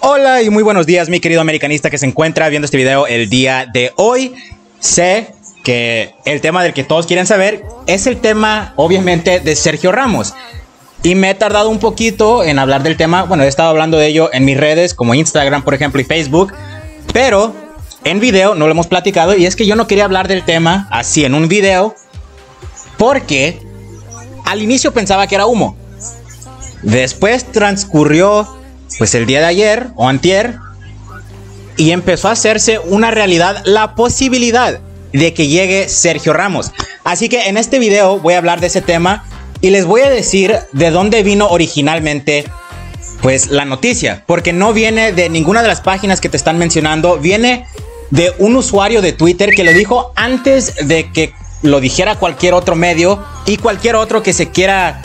Hola y muy buenos días, mi querido americanista que se encuentra viendo este video el día de hoy. Sé que el tema del que todos quieren saber es el tema, obviamente, de Sergio Ramos. Y me he tardado un poquito en hablar del tema. Bueno, he estado hablando de ello en mis redes, como Instagram, por ejemplo, y Facebook. Pero en video no lo hemos platicado. Y es que yo no quería hablar del tema así en un video, porque al inicio pensaba que era humo. Después transcurrió pues el día de ayer o antier y empezó a hacerse una realidad la posibilidad de que llegue Sergio Ramos. Así que en este video voy a hablar de ese tema y les voy a decir de dónde vino originalmente pues la noticia, porque no viene de ninguna de las páginas que te están mencionando, viene de un usuario de Twitter que lo dijo antes de que lo dijera cualquier otro medio y cualquier otro que se quiera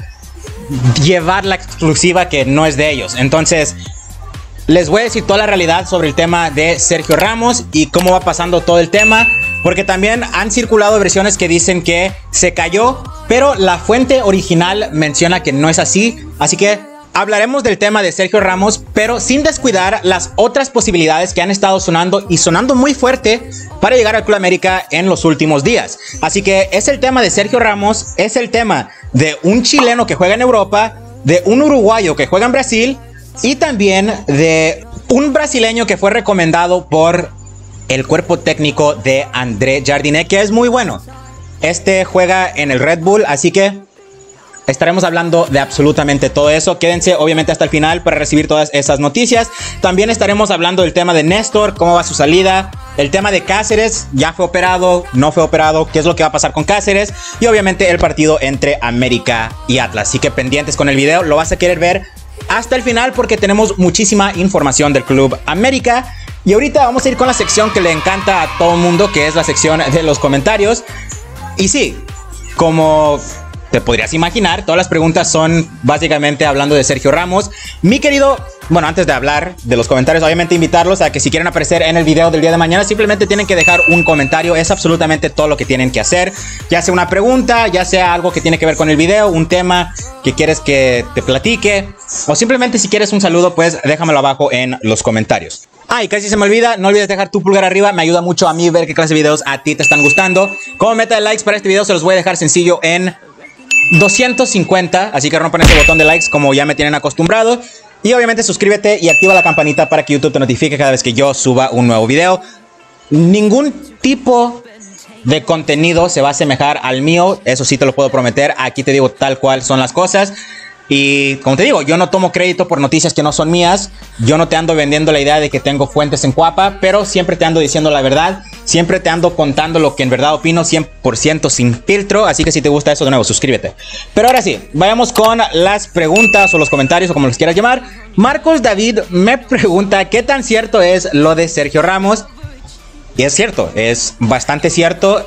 llevar la exclusiva que no es de ellos. Entonces les voy a decir toda la realidad sobre el tema de Sergio Ramos y cómo va pasando todo el tema, porque también han circulado versiones que dicen que se cayó, pero la fuente original menciona que no es así. Así que hablaremos del tema de Sergio Ramos, pero sin descuidar las otras posibilidades que han estado sonando y sonando muy fuerte para llegar al Club América en los últimos días. Así que es el tema de Sergio Ramos, es el tema de un chileno que juega en Europa, de un uruguayo que juega en Brasil y también de un brasileño que fue recomendado por el cuerpo técnico de André Jardiné, que es muy bueno. Este juega en el Red Bull, así que estaremos hablando de absolutamente todo eso. Quédense obviamente hasta el final para recibir todas esas noticias. También estaremos hablando del tema de Néstor, cómo va su salida, el tema de Cáceres, ya fue operado, no fue operado, qué es lo que va a pasar con Cáceres y obviamente el partido entre América y Atlas. Así que pendientes con el video, lo vas a querer ver hasta el final porque tenemos muchísima información del Club América. Y ahorita vamos a ir con la sección que le encanta a todo el mundo, que es la sección de los comentarios. Y sí, como te podrías imaginar, todas las preguntas son básicamente hablando de Sergio Ramos. Mi querido, bueno, antes de hablar de los comentarios, obviamente invitarlos a que si quieren aparecer en el video del día de mañana, simplemente tienen que dejar un comentario. Es absolutamente todo lo que tienen que hacer. Ya sea una pregunta, ya sea algo que tiene que ver con el video, un tema que quieres que te platique, o simplemente si quieres un saludo, pues déjamelo abajo en los comentarios. Y casi se me olvida, no olvides dejar tu pulgar arriba, me ayuda mucho a mí ver qué clase de videos a ti te están gustando. Como meta de likes para este video se los voy a dejar sencillo en 250, así que rompan ese botón de likes como ya me tienen acostumbrado. Y obviamente suscríbete y activa la campanita para que YouTube te notifique cada vez que yo suba un nuevo video. Ningún tipo de contenido se va a asemejar al mío, eso sí te lo puedo prometer. Aquí te digo tal cual son las cosas. Y como te digo, yo no tomo crédito por noticias que no son mías. Yo no te ando vendiendo la idea de que tengo fuentes en Cuapa, pero siempre te ando diciendo la verdad. Siempre te ando contando lo que en verdad opino, 100% sin filtro. Así que si te gusta eso, de nuevo, suscríbete. Pero ahora sí, vayamos con las preguntas o los comentarios o como los quieras llamar. Marcos David me pregunta ¿qué tan cierto es lo de Sergio Ramos? Y es cierto, es bastante cierto.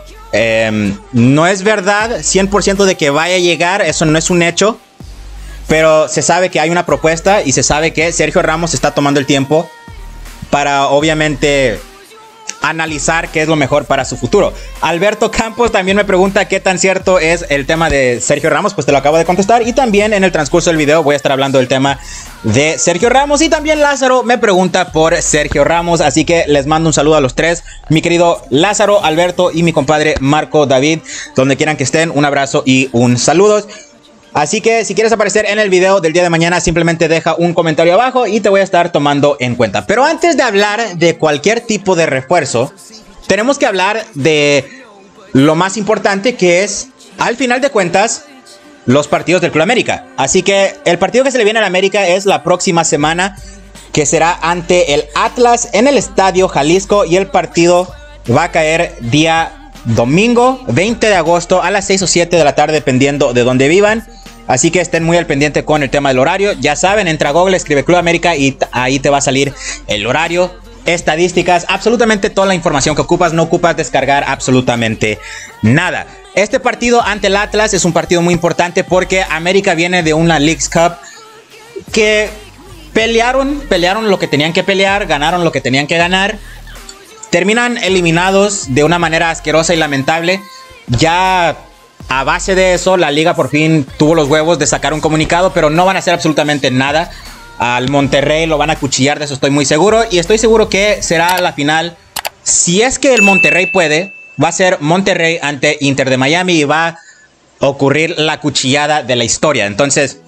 No es verdad 100% de que vaya a llegar, eso no es un hecho. Pero se sabe que hay una propuesta y se sabe que Sergio Ramos está tomando el tiempo para obviamente analizar qué es lo mejor para su futuro. Alberto Campos también me pregunta qué tan cierto es el tema de Sergio Ramos. Pues te lo acabo de contestar. Y también en el transcurso del video voy a estar hablando del tema de Sergio Ramos. Y también Lázaro me pregunta por Sergio Ramos. Así que les mando un saludo a los tres. Mi querido Lázaro, Alberto y mi compadre Marco David. Donde quieran que estén, un abrazo y un saludo. Así que si quieres aparecer en el video del día de mañana, simplemente deja un comentario abajo y te voy a estar tomando en cuenta. Pero antes de hablar de cualquier tipo de refuerzo, tenemos que hablar de lo más importante, que es, al final de cuentas, los partidos del Club América. Así que el partido que se le viene al América es la próxima semana, que será ante el Atlas en el Estadio Jalisco, y el partido va a caer día domingo 20 de agosto a las 6 o 7 de la tarde, dependiendo de dónde vivan. Así que estén muy al pendiente con el tema del horario. Ya saben, entra a Google, escribe Club América y ahí te va a salir el horario, estadísticas, absolutamente toda la información que ocupas. No ocupas descargar absolutamente nada. Este partido ante el Atlas es un partido muy importante porque América viene de una Leagues Cup que pelearon lo que tenían que pelear, ganaron lo que tenían que ganar. Terminan eliminados de una manera asquerosa y lamentable. Ya a base de eso, la liga por fin tuvo los huevos de sacar un comunicado, pero no van a hacer absolutamente nada. Al Monterrey lo van a acuchillar, de eso estoy muy seguro. Y estoy seguro que será la final. Si es que el Monterrey puede, va a ser Monterrey ante Inter de Miami y va a ocurrir la cuchillada de la historia. Entonces,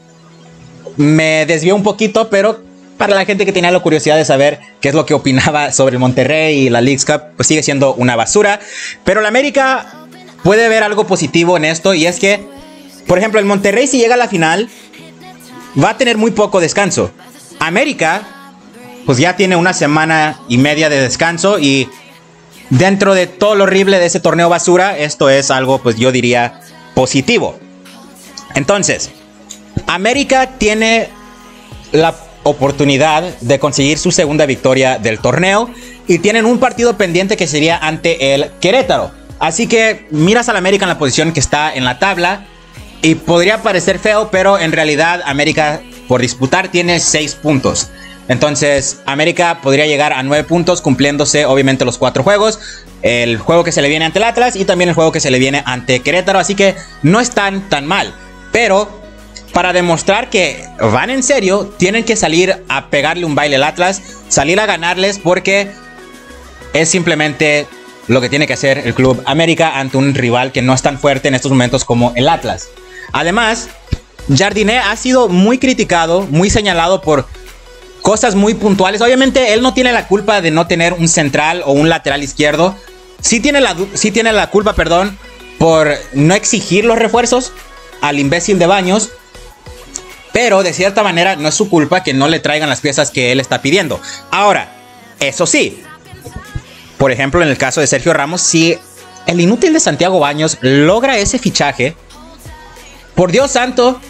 me desvió un poquito, pero para la gente que tenía la curiosidad de saber qué es lo que opinaba sobre el Monterrey y la Leagues Cup, pues sigue siendo una basura. Pero la América puede ver algo positivo en esto, y es que, por ejemplo, el Monterrey, si llega a la final, va a tener muy poco descanso. América, pues ya tiene una semana y media de descanso, y dentro de todo lo horrible de ese torneo basura, esto es algo, pues yo diría, positivo. Entonces, América tiene la oportunidad de conseguir su segunda victoria del torneo, y tienen un partido pendiente que sería ante el Querétaro. Así que miras al América en la posición que está en la tabla y podría parecer feo, pero en realidad América por disputar tiene 6 puntos. Entonces América podría llegar a 9 puntos, cumpliéndose obviamente los 4 juegos. El juego que se le viene ante el Atlas y también el juego que se le viene ante Querétaro. Así que no están tan mal. Pero para demostrar que van en serio, tienen que salir a pegarle un baile al Atlas, salir a ganarles, porque es simplemente lo que tiene que hacer el Club América ante un rival que no es tan fuerte en estos momentos como el Atlas. Además, Jardiné ha sido muy criticado, muy señalado por cosas muy puntuales. Obviamente él no tiene la culpa de no tener un central o un lateral izquierdo. Sí tiene la culpa, por no exigir los refuerzos al imbécil de Baños. Pero de cierta manera no es su culpa que no le traigan las piezas que él está pidiendo. Ahora, eso sí, por ejemplo, en el caso de Sergio Ramos, si el inútil de Santiago Baños logra ese fichaje, por Dios santo,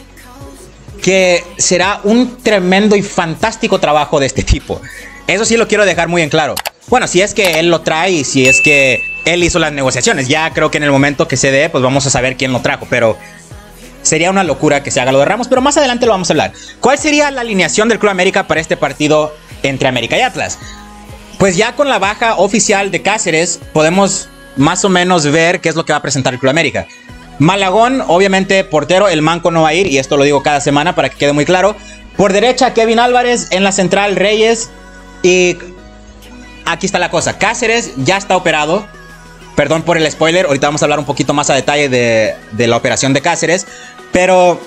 que será un tremendo y fantástico trabajo de este tipo. Eso sí lo quiero dejar muy en claro. Bueno, si es que él lo trae y si es que él hizo las negociaciones. Ya creo que en el momento que se dé, pues vamos a saber quién lo trajo. Pero sería una locura que se haga lo de Ramos, pero más adelante lo vamos a hablar. ¿Cuál sería la alineación del Club América para este partido entre América y Atlas? Pues ya con la baja oficial de Cáceres, podemos más o menos ver qué es lo que va a presentar el Club América. Malagón, obviamente portero, el manco no va a ir, y esto lo digo cada semana para que quede muy claro. Por derecha, Kevin Álvarez, en la central, Reyes, y aquí está la cosa, Cáceres ya está operado. Perdón por el spoiler, ahorita vamos a hablar un poquito más a detalle de la operación de Cáceres, pero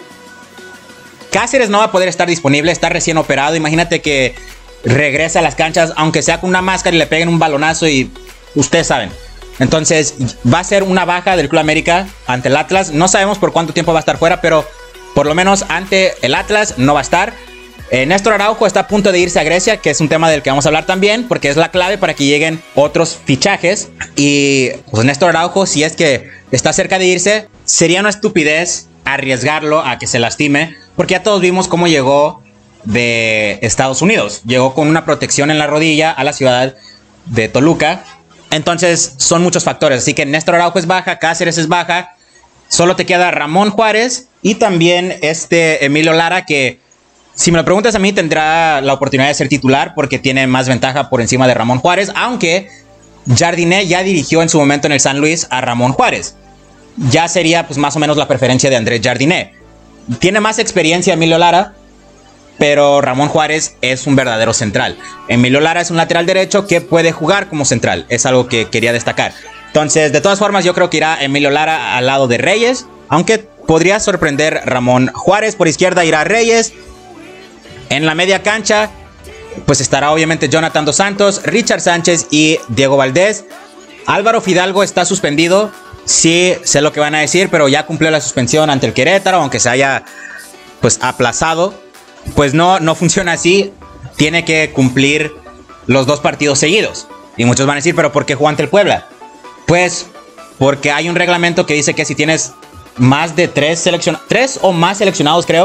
Cáceres no va a poder estar disponible, está recién operado. Imagínate que regresa a las canchas, aunque sea con una máscara, y le peguen un balonazo y ustedes saben. Entonces va a ser una baja del Club América ante el Atlas. No sabemos por cuánto tiempo va a estar fuera, pero por lo menos ante el Atlas no va a estar. Néstor Araujo está a punto de irse a Grecia, que es un tema del que vamos a hablar también, porque es la clave para que lleguen otros fichajes. Y pues Néstor Araujo, si es que está cerca de irse, sería una estupidez arriesgarlo a que se lastime, porque ya todos vimos cómo llegó de Estados Unidos. Llegó con una protección en la rodilla a la ciudad de Toluca. Entonces son muchos factores. Así que Néstor Araujo es baja, Cáceres es baja. Solo te queda Ramón Juárez y también Emilio Lara, que si me lo preguntas a mí tendrá la oportunidad de ser titular porque tiene más ventaja por encima de Ramón Juárez, aunque Jardiné ya dirigió en su momento en el San Luis a Ramón Juárez. Ya sería pues más o menos la preferencia de Andrés Jardiné. Tiene más experiencia Emilio Lara, pero Ramón Juárez es un verdadero central. Emilio Lara es un lateral derecho que puede jugar como central. Es algo que quería destacar. Entonces, de todas formas, yo creo que irá Emilio Lara al lado de Reyes, aunque podría sorprender Ramón Juárez. Por izquierda irá Reyes. En la media cancha, pues estará obviamente Jonathan Dos Santos, Richard Sánchez y Diego Valdés. Álvaro Fidalgo está suspendido. Sí, sé lo que van a decir, pero ya cumplió la suspensión ante el Querétaro, aunque se haya pues aplazado. Pues no funciona así. Tiene que cumplir los 2 partidos seguidos. Y muchos van a decir, ¿pero por qué jugó ante el Puebla? Pues porque hay un reglamento que dice que si tienes más de 3 o más seleccionados, creo,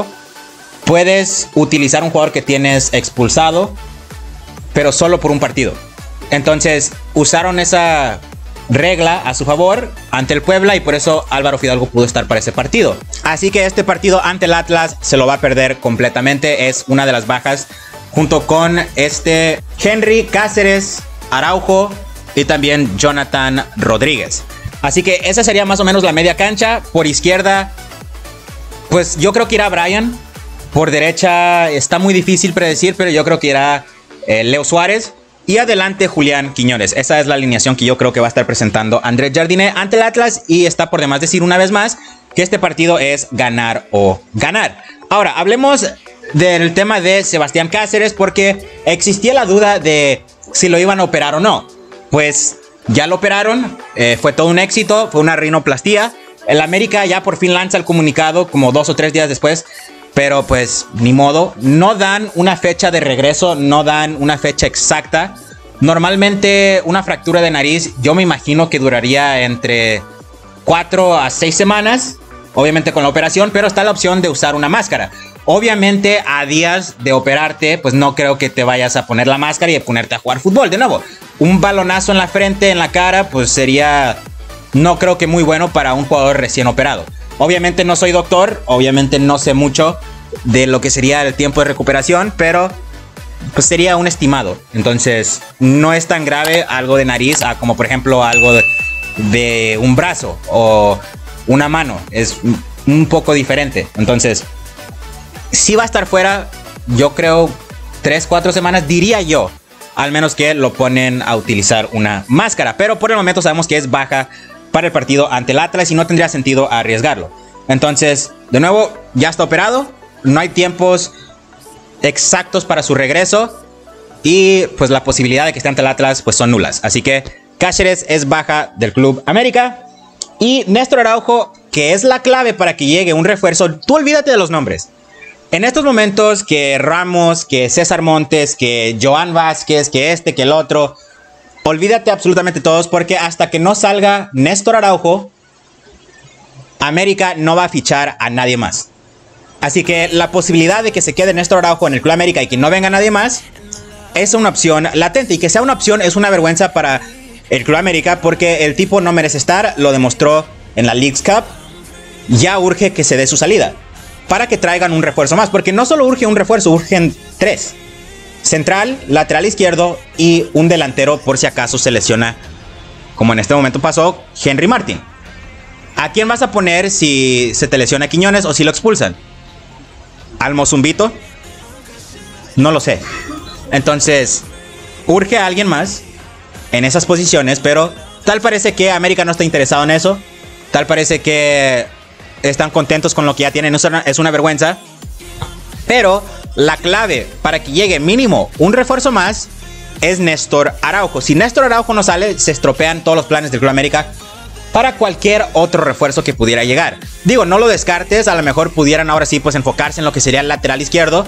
puedes utilizar un jugador que tienes expulsado, pero solo por un partido. Entonces usaron esa regla a su favor ante el Puebla y por eso Álvaro Fidalgo pudo estar para ese partido. Así que este partido ante el Atlas se lo va a perder completamente. Es una de las bajas junto con Henry, Cáceres, Araujo y también Jonathan Rodríguez. Así que esa sería más o menos la media cancha. Por izquierda, pues yo creo que irá Brian. Por derecha está muy difícil predecir, pero yo creo que irá Leo Suárez. Y adelante Julián Quiñones. Esa es la alineación que yo creo que va a estar presentando Andrés Jardiné ante el Atlas. Y está por demás decir una vez más que este partido es ganar o ganar. Ahora, hablemos del tema de Sebastián Cáceres, porque existía la duda de si lo iban a operar o no. Pues ya lo operaron, fue todo un éxito, fue una rinoplastía. El América ya por fin lanza el comunicado como 2 o 3 días después. Pero pues ni modo, no dan una fecha de regreso, no dan una fecha exacta. Normalmente una fractura de nariz yo me imagino que duraría entre 4 a 6 semanas, obviamente con la operación, pero está la opción de usar una máscara. Obviamente a días de operarte, pues no creo que te vayas a poner la máscara y ponerte a jugar fútbol. De nuevo, un balonazo en la frente, en la cara, pues sería, no creo que muy bueno para un jugador recién operado. Obviamente no soy doctor, obviamente no sé mucho de lo que sería el tiempo de recuperación, pero pues sería un estimado. Entonces no es tan grave algo de nariz como por ejemplo algo de un brazo o una mano. Es un poco diferente. Entonces si va a estar fuera, yo creo 3-4 semanas, diría yo. Al menos que lo ponen a utilizar una máscara. Pero por el momento sabemos que es baja para el partido ante el Atlas y no tendría sentido arriesgarlo. Entonces, de nuevo, ya está operado. No hay tiempos exactos para su regreso. Y pues la posibilidad de que esté ante el Atlas pues son nulas. Así que Cáceres es baja del Club América. Y Néstor Araujo, que es la clave para que llegue un refuerzo. Tú olvídate de los nombres. En estos momentos que Ramos, que César Montes, que Johan Vázquez, que que el otro... Olvídate absolutamente todos, porque hasta que no salga Néstor Araujo, América no va a fichar a nadie más. Así que la posibilidad de que se quede Néstor Araujo en el Club América y que no venga nadie más es una opción latente. Y que sea una opción es una vergüenza para el Club América, porque el tipo no merece estar, lo demostró en la Leagues Cup. Ya urge que se dé su salida para que traigan un refuerzo más, porque no solo urge un refuerzo, urgen 3. Central, lateral izquierdo y un delantero por si acaso se lesiona, como en este momento pasó, Henry Martin. ¿A quién vas a poner si se te lesiona Quiñones o si lo expulsan? ¿Al Mozumbito? No lo sé. Entonces, urge a alguien más en esas posiciones, pero tal parece que América no está interesado en eso. Tal parece que están contentos con lo que ya tienen. Es una vergüenza. Pero la clave para que llegue mínimo un refuerzo más es Néstor Araujo. Si Néstor Araujo no sale, se estropean todos los planes del Club América para cualquier otro refuerzo que pudiera llegar. Digo, no lo descartes, a lo mejor pudieran ahora sí pues enfocarse en lo que sería el lateral izquierdo,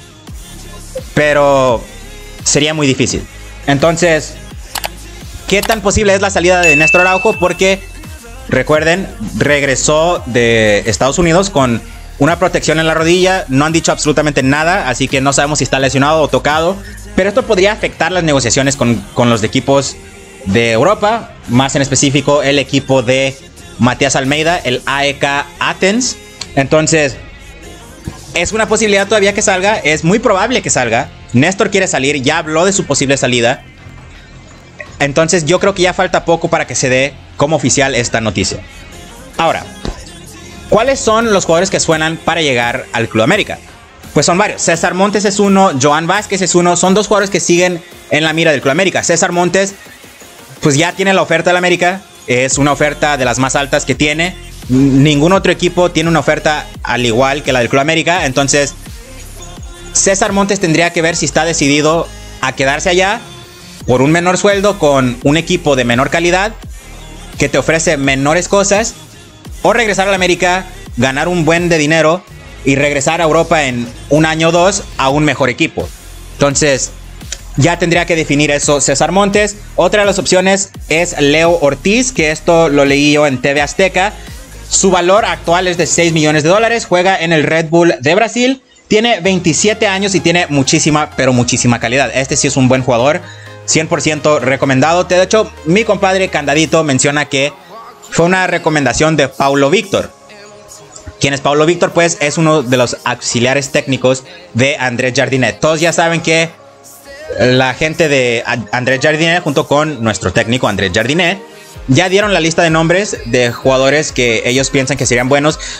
pero sería muy difícil. Entonces, ¿qué tan posible es la salida de Néstor Araujo? Porque recuerden, regresó de Estados Unidos con una protección en la rodilla, no han dicho absolutamente nada, así que no sabemos si está lesionado o tocado. Pero esto podría afectar las negociaciones con los equipos de Europa, más en específico el equipo de Matías Almeida, el AEK Athens. Entonces, es una posibilidad todavía que salga, es muy probable que salga. Néstor quiere salir, ya habló de su posible salida. Entonces yo creo que ya falta poco para que se dé como oficial esta noticia. Ahora, ¿cuáles son los jugadores que suenan para llegar al Club América? Pues son varios. César Montes es uno, Johan Vázquez es uno. Son dos jugadores que siguen en la mira del Club América. César Montes, pues ya tiene la oferta del América. Es una oferta de las más altas que tiene. Ningún otro equipo tiene una oferta al igual que la del Club América. Entonces, César Montes tendría que ver si está decidido a quedarse allá por un menor sueldo con un equipo de menor calidad que te ofrece menores cosas, o regresar a la América, ganar un buen de dinero y regresar a Europa en un año o dos a un mejor equipo. Entonces, ya tendría que definir eso César Montes. Otra de las opciones es Leo Ortiz, que esto lo leí yo en TV Azteca. Su valor actual es de $6 millones. Juega en el Red Bull de Brasil. Tiene 27 años y tiene muchísima, pero muchísima calidad. Este sí es un buen jugador. 100% recomendado. De hecho, mi compadre Candadito menciona que fue una recomendación de Paulo Víctor. ¿Quién es Paulo Víctor? Pues es uno de los auxiliares técnicos de Andrés Jardiné. Todos ya saben que la gente de Andrés Jardiné, junto con nuestro técnico Andrés Jardiné, ya dieron la lista de nombres de jugadores que ellos piensan que serían buenos.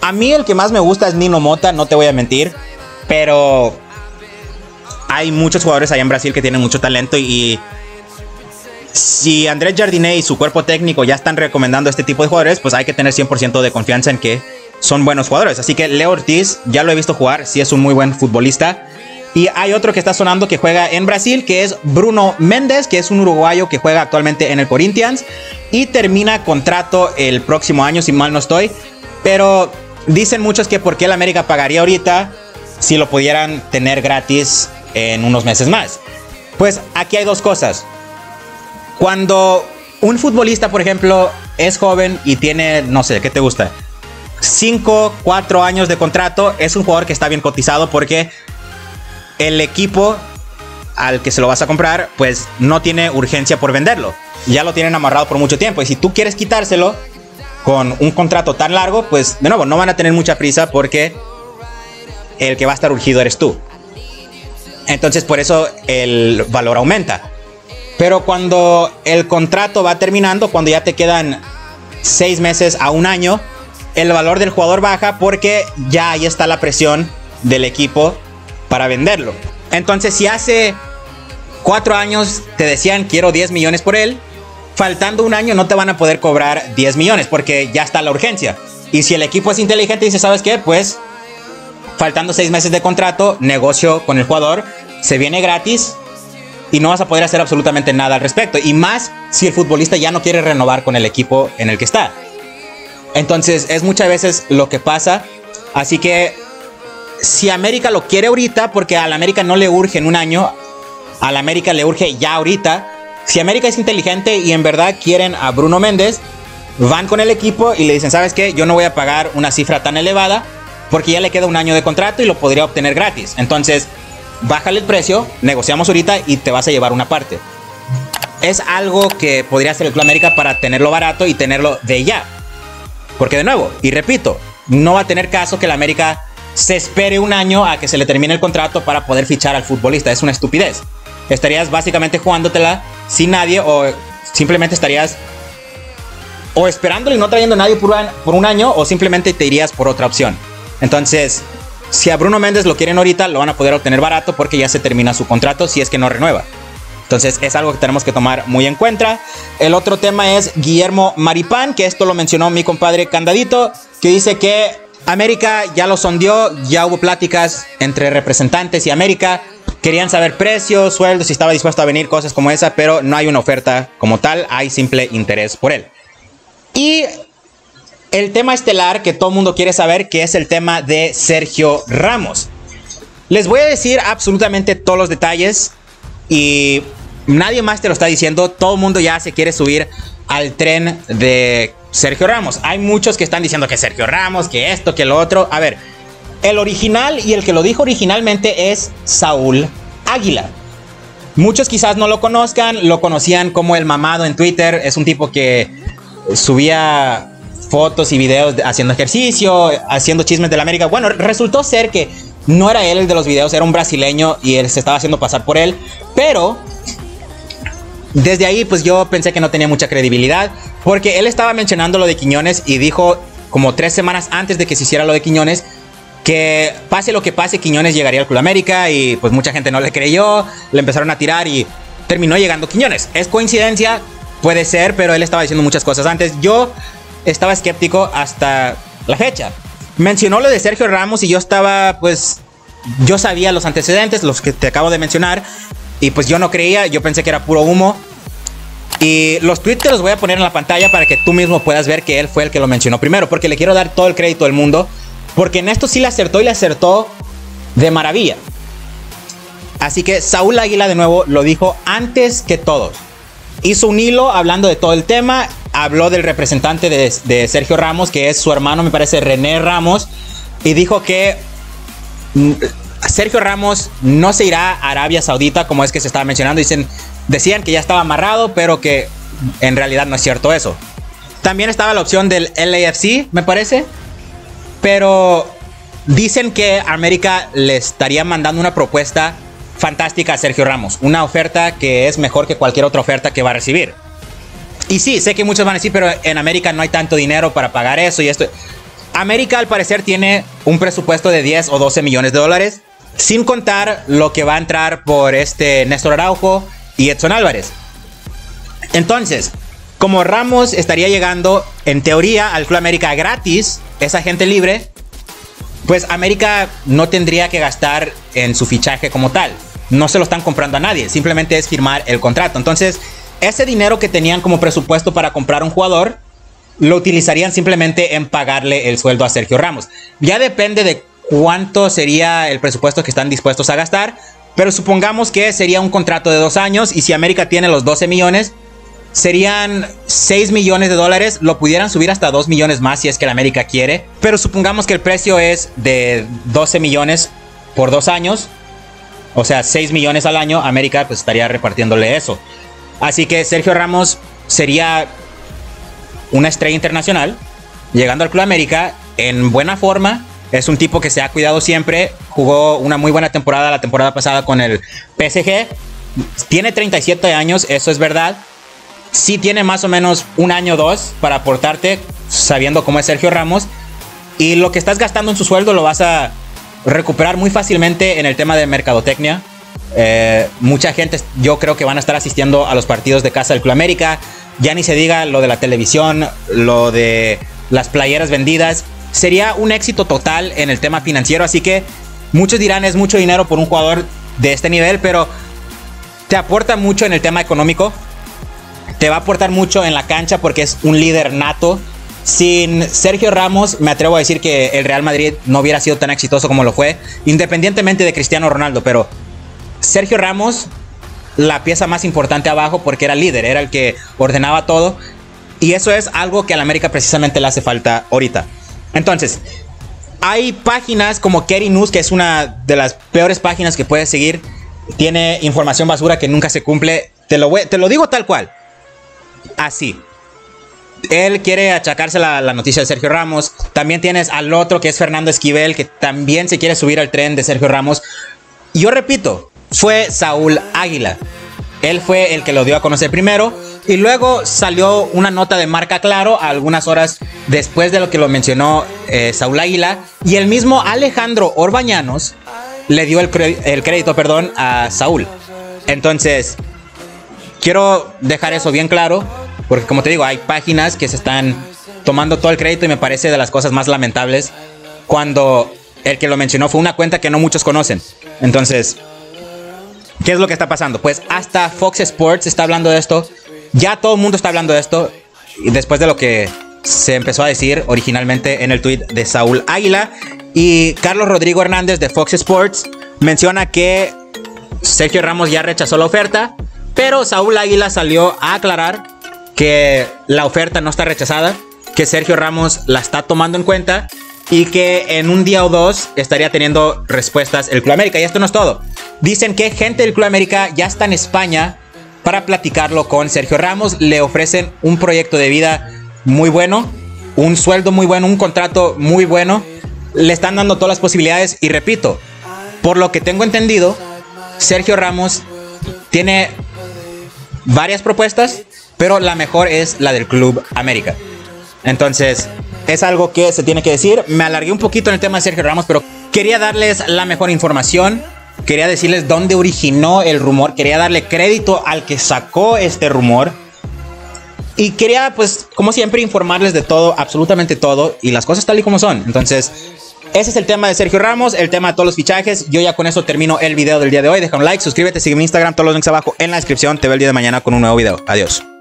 A mí el que más me gusta es Nino Mota, no te voy a mentir, pero hay muchos jugadores allá en Brasil que tienen mucho talento y si Andrés Jardiné y su cuerpo técnico ya están recomendando este tipo de jugadores, pues hay que tener 100% de confianza en que son buenos jugadores. Así que Leo Ortiz, ya lo he visto jugar, sí es un muy buen futbolista. Y hay otro que está sonando que juega en Brasil, que es Bruno Méndez, que es un uruguayo que juega actualmente en el Corinthians y termina contrato el próximo año, si mal no estoy. Pero dicen muchos que por qué el América pagaría ahorita si lo pudieran tener gratis en unos meses más. Pues aquí hay dos cosas. Cuando un futbolista, por ejemplo, es joven y tiene, no sé, ¿qué te gusta? 5, 4 años de contrato, es un jugador que está bien cotizado porque el equipo al que se lo vas a comprar, pues no tiene urgencia por venderlo. Ya lo tienen amarrado por mucho tiempo. Y si tú quieres quitárselo con un contrato tan largo, pues de nuevo, no van a tener mucha prisa porque el que va a estar urgido eres tú. Entonces por eso el valor aumenta. Pero cuando el contrato va terminando, cuando ya te quedan 6 meses a un año, el valor del jugador baja porque ya ahí está la presión del equipo para venderlo. Entonces si hace 4 años te decían quiero 10 millones por él, faltando un año no te van a poder cobrar 10 millones porque ya está la urgencia. Y si el equipo es inteligente y dice, ¿sabes qué? Pues faltando 6 meses de contrato, negocio con el jugador, se viene gratis y no vas a poder hacer absolutamente nada al respecto. Y más si el futbolista ya no quiere renovar con el equipo en el que está. Entonces es muchas veces lo que pasa. Así que si América lo quiere ahorita, porque a la América no le urge en un año, a la América le urge ya ahorita. Si América es inteligente y en verdad quieren a Bruno Méndez, van con el equipo y le dicen, ¿sabes qué? Yo no voy a pagar una cifra tan elevada porque ya le queda un año de contrato y lo podría obtener gratis. Entonces, bájale el precio, negociamos ahorita y te vas a llevar una parte. Es algo que podría hacer el Club América para tenerlo barato y tenerlo de ya. Porque de nuevo, y repito, no va a tener caso que el América se espere un año a que se le termine el contrato para poder fichar al futbolista. Es una estupidez. Estarías básicamente jugándotela sin nadie o simplemente estarías o esperándolo y no trayendo a nadie por un año o simplemente te irías por otra opción. Entonces, si a Bruno Méndez lo quieren ahorita, lo van a poder obtener barato porque ya se termina su contrato si es que no renueva. Entonces es algo que tenemos que tomar muy en cuenta. El otro tema es Guillermo Maripán, que esto lo mencionó mi compadre Candadito, que dice que América ya lo sondeó, ya hubo pláticas entre representantes y América. Querían saber precios, sueldos, si estaba dispuesto a venir, cosas como esa, pero no hay una oferta como tal, hay simple interés por él. Y el tema estelar que todo el mundo quiere saber, que es el tema de Sergio Ramos. Les voy a decir absolutamente todos los detalles y nadie más te lo está diciendo. Todo el mundo ya se quiere subir al tren de Sergio Ramos. Hay muchos que están diciendo que Sergio Ramos, que esto, que lo otro. A ver, el original y el que lo dijo originalmente es Saúl Águila. Muchos quizás no lo conozcan, lo conocían como el mamado en Twitter. Es un tipo que subía fotos y videos haciendo ejercicio, haciendo chismes de la América. Bueno, resultó ser que no era él el de los videos, era un brasileño y él se estaba haciendo pasar por él. Pero desde ahí pues yo pensé que no tenía mucha credibilidad, porque él estaba mencionando lo de Quiñones y dijo como 3 semanas antes de que se hiciera lo de Quiñones que pase lo que pase, Quiñones llegaría al Club América y pues mucha gente no le creyó, le empezaron a tirar y terminó llegando Quiñones. ¿Es coincidencia? Puede ser, pero él estaba diciendo muchas cosas antes. Yo estaba escéptico hasta la fecha. Mencionó lo de Sergio Ramos y yo estaba, pues, yo sabía los antecedentes, los que te acabo de mencionar, y pues yo no creía, yo pensé que era puro humo. Y los tweets te los voy a poner en la pantalla para que tú mismo puedas ver que él fue el que lo mencionó primero, porque le quiero dar todo el crédito del mundo, porque en esto sí le acertó y le acertó de maravilla. Así que Saúl Águila de nuevo lo dijo antes que todos. Hizo un hilo hablando de todo el tema. Habló del representante de Sergio Ramos, que es su hermano, me parece, René Ramos. Y dijo que Sergio Ramos no se irá a Arabia Saudita, como es que se estaba mencionando. Decían que ya estaba amarrado, pero que en realidad no es cierto eso. También estaba la opción del LAFC, me parece. Pero dicen que América le estaría mandando una propuesta fantástica a Sergio Ramos. Una oferta que es mejor que cualquier otra oferta que va a recibir. Y sí, sé que muchos van a decir, pero en América no hay tanto dinero para pagar eso y esto. América al parecer tiene un presupuesto de 10 o 12 millones de dólares, sin contar lo que va a entrar por Néstor Araujo y Edson Álvarez. Entonces, como Ramos estaría llegando en teoría al Club América gratis, es agente libre, pues América no tendría que gastar en su fichaje como tal. No se lo están comprando a nadie, simplemente es firmar el contrato. Entonces, ese dinero que tenían como presupuesto para comprar un jugador, lo utilizarían simplemente en pagarle el sueldo a Sergio Ramos. Ya depende de cuánto sería el presupuesto que están dispuestos a gastar, pero supongamos que sería un contrato de 2 años y si América tiene los 12 millones, serían 6 millones de dólares. Lo pudieran subir hasta 2 millones más si es que la América quiere, pero supongamos que el precio es de 12 millones por 2 años, o sea 6 millones al año. América pues estaría repartiéndole eso. Así que Sergio Ramos sería una estrella internacional, llegando al Club América en buena forma. Es un tipo que se ha cuidado siempre. Jugó una muy buena temporada la temporada pasada con el PSG. Tiene 37 años, eso es verdad. Sí tiene más o menos un año o dos para aportarte, sabiendo cómo es Sergio Ramos. Y lo que estás gastando en su sueldo lo vas a recuperar muy fácilmente en el tema de mercadotecnia. Mucha gente, yo creo que van a estar asistiendo a los partidos de casa del Club América. Ya ni se diga lo de la televisión, lo de las playeras vendidas. Sería un éxito total en el tema financiero. Así que muchos dirán, es mucho dinero por un jugador de este nivel, pero te aporta mucho en el tema económico. Te va a aportar mucho en la cancha porque es un líder nato. Sin Sergio Ramos, me atrevo a decir que el Real Madrid no hubiera sido tan exitoso como lo fue, independientemente de Cristiano Ronaldo. Pero Sergio Ramos, la pieza más importante abajo, porque era líder, era el que ordenaba todo. Y eso es algo que a la América precisamente le hace falta ahorita. Entonces, hay páginas como Kerry News, que es una de las peores páginas que puedes seguir. Tiene información basura que nunca se cumple. Te lo digo tal cual. Así. Él quiere achacarse la noticia de Sergio Ramos. También tienes al otro que es Fernando Esquivel, que también se quiere subir al tren de Sergio Ramos. Y yo repito, fue Saúl Águila. Él fue el que lo dio a conocer primero. Y luego salió una nota de Marca Claro algunas horas después de lo que lo mencionó Saúl Águila. Y el mismo Alejandro Orbañanos le dio el crédito, a Saúl. Entonces, quiero dejar eso bien claro, porque como te digo, hay páginas que se están tomando todo el crédito y me parece de las cosas más lamentables cuando el que lo mencionó fue una cuenta que no muchos conocen. Entonces, ¿qué es lo que está pasando? Pues hasta Fox Sports está hablando de esto. Ya todo el mundo está hablando de esto. Y después de lo que se empezó a decir originalmente en el tweet de Saúl Águila. Y Carlos Rodrigo Hernández de Fox Sports menciona que Sergio Ramos ya rechazó la oferta, pero Saúl Águila salió a aclarar que la oferta no está rechazada, que Sergio Ramos la está tomando en cuenta y que en un día o dos estaría teniendo respuestas el Club América. Y esto no es todo. Dicen que gente del Club América ya está en España para platicarlo con Sergio Ramos. Le ofrecen un proyecto de vida muy bueno, un sueldo muy bueno, un contrato muy bueno. Le están dando todas las posibilidades. Y repito, por lo que tengo entendido, Sergio Ramos tiene varias propuestas, pero la mejor es la del Club América. Entonces, es algo que se tiene que decir. Me alargué un poquito en el tema de Sergio Ramos, pero quería darles la mejor información. Quería decirles dónde originó el rumor. Quería darle crédito al que sacó este rumor. Y quería, pues, como siempre, informarles de todo, absolutamente todo, y las cosas tal y como son. Entonces, ese es el tema de Sergio Ramos, el tema de todos los fichajes. Yo ya con eso termino el video del día de hoy. Deja un like, suscríbete, sígueme en Instagram, todos los links abajo en la descripción. Te veo el día de mañana con un nuevo video. Adiós.